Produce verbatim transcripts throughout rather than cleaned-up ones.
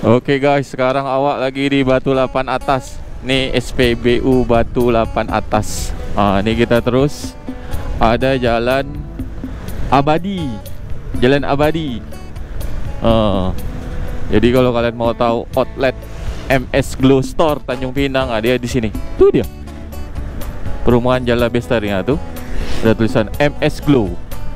Oke guys, sekarang awak lagi di Batu Lapan Atas. Nih S P B U Batu Lapan Atas. Ah, ini kita terus ada jalan Abadi. Jalan Abadi. Ah. Jadi kalau kalian mau tahu outlet M S Glow Store Tanjung Pinang, ah, dia di sini. Tuh dia. Perumahan Jalan Bestari tuh. Ada tulisan M S Glow.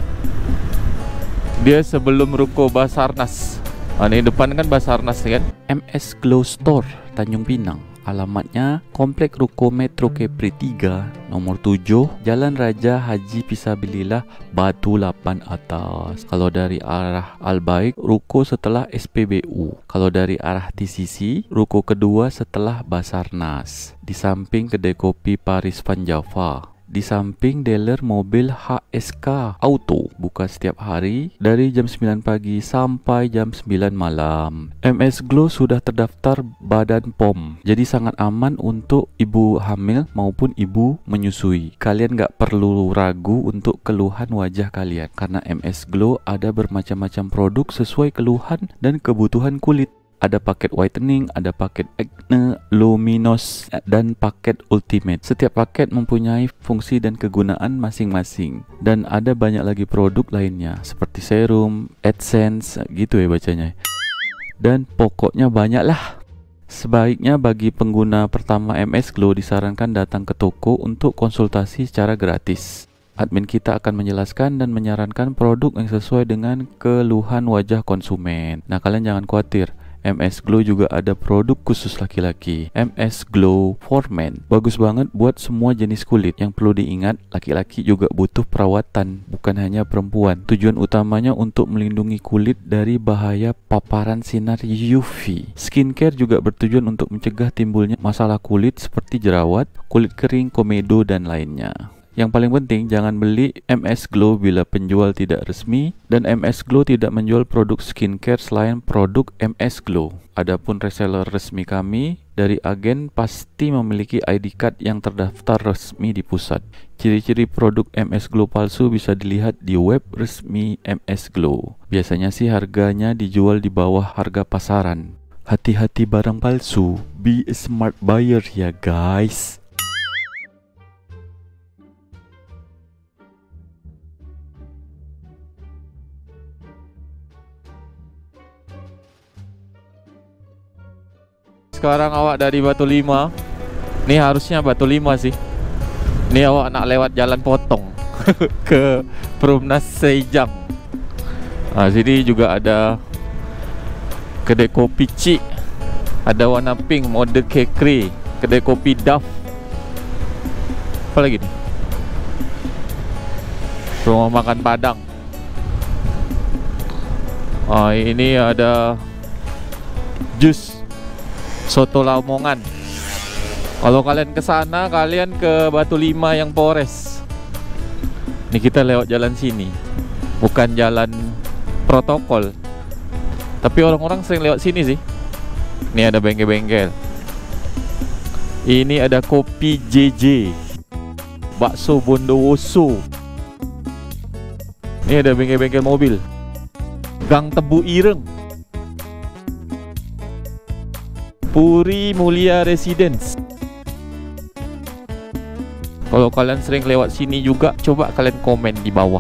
Dia sebelum ruko Basarnas. Ah, ini depan kan Basarnas kan. M S Glow Store Tanjung Pinang. Alamatnya Komplek Ruko Metro Kepri tiga nomor tujuh Jalan Raja Haji Pisabilillah Batu Lapan Atas. Kalau dari arah Al-Baik, ruko setelah S P B U. Kalau dari arah T C C, ruko kedua setelah Basarnas. Di samping kedai kopi Paris Van Java. Di samping dealer mobil H S K Auto. Buka setiap hari dari jam sembilan pagi sampai jam sembilan malam. M S Glow sudah terdaftar Badan P O M, jadi sangat aman untuk ibu hamil maupun ibu menyusui. Kalian gak perlu ragu untuk keluhan wajah kalian, karena M S Glow ada bermacam-macam produk sesuai keluhan dan kebutuhan kulit. Ada paket whitening, ada paket acne, luminous, dan paket ultimate. Setiap paket mempunyai fungsi dan kegunaan masing-masing. Dan ada banyak lagi produk lainnya, seperti serum, AdSense, gitu ya bacanya. Dan pokoknya banyak lah. Sebaiknya bagi pengguna pertama M S Glow disarankan datang ke toko untuk konsultasi secara gratis. Admin kita akan menjelaskan dan menyarankan produk yang sesuai dengan keluhan wajah konsumen. Nah, kalian jangan khawatir. M S Glow juga ada produk khusus laki-laki, M S Glow for Men. Bagus banget buat semua jenis kulit. Yang perlu diingat, laki-laki juga butuh perawatan, bukan hanya perempuan. Tujuan utamanya untuk melindungi kulit dari bahaya paparan sinar U V. Skincare juga bertujuan untuk mencegah timbulnya masalah kulit seperti jerawat, kulit kering, komedo, dan lainnya. Yang paling penting, jangan beli M S Glow bila penjual tidak resmi, dan M S Glow tidak menjual produk skincare selain produk M S Glow. Adapun reseller resmi kami dari agen pasti memiliki I D card yang terdaftar resmi di pusat. Ciri-ciri produk M S Glow palsu bisa dilihat di web resmi M S Glow. Biasanya sih harganya dijual di bawah harga pasaran. Hati-hati barang palsu, be a smart buyer ya guys. Sekarang awak dari Batu Lima. Nih harusnya Batu Lima sih. Nih awak nak lewat jalan potong ke Perumnas Sejang. Nah, sini juga ada kedai kopi Cik, ada warna pink mode kekri, kedai kopi Daf. Apa lagi nih? Rumah makan Padang. Ah, ini ada jus soto Lamongan. Kalau kalian ke sana, kalian ke Batu Lima yang Polres. Ini kita lewat jalan sini, bukan jalan protokol, tapi orang-orang sering lewat sini sih. Ini ada bengkel-bengkel. Ini ada kopi J J, bakso Bondowoso. Ini ada bengkel-bengkel mobil. Gang Tebu Ireng, Puri Mulia Residence. Kalau kalian sering lewat sini juga, coba kalian komen di bawah.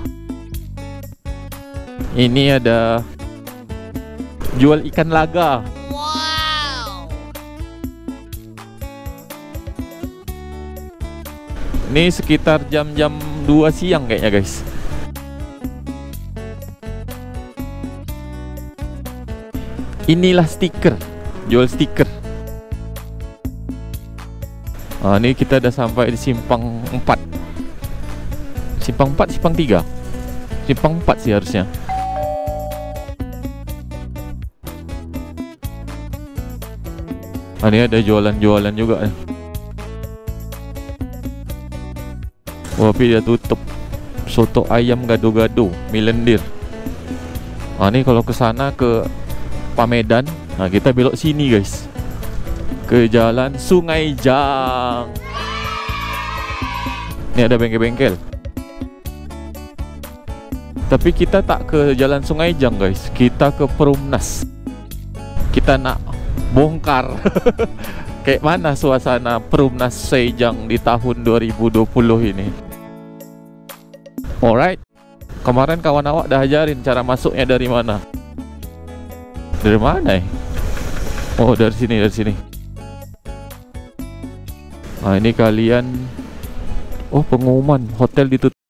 Ini ada jual ikan laga. Wow. Ini sekitar jam-jam dua siang kayaknya guys. Inilah stiker, jual stiker. Nah, ini kita udah sampai di simpang empat. Simpang empat, simpang tiga. Simpang empat sih harusnya. Nah, ini ada jualan-jualan juga. Wah, tapi dia tutup. Soto ayam gado-gado, Milendir. Nah, ini kalau ke sana ke Pamedan, nah kita belok sini guys, ke jalan Sungai Jang. Ini ada bengkel-bengkel. Tapi kita tak ke jalan Sungai Jang guys, kita ke Perumnas. Kita nak bongkar. Kayak mana suasana Perumnas Sejang di tahun dua ribu dua puluh ini. Alright. Kemarin kawan awak dah ajarin cara masuknya dari mana. Dari mana ya? Oh, dari sini, dari sini. Nah, ini kalian. Oh, pengumuman hotel ditutup